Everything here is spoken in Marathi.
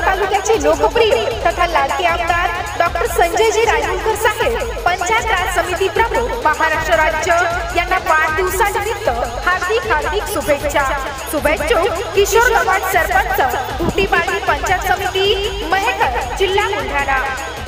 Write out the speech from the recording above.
तालुक्याचे लोकप्रिय तथा लाडके आमदार डॉक्टर संजयजी रायमुलकर साहेब पंचायत राज समिती प्रमुख महाराष्ट्र राज्य यांना वाढदिवसानिमित्त हार्दिक शुभेच्छा। शुभेच्छुक किशोर गवाड सरपंच, गुटीपाडी पंचायत समिती, मेहकर, जिल्हा बुलढाणा।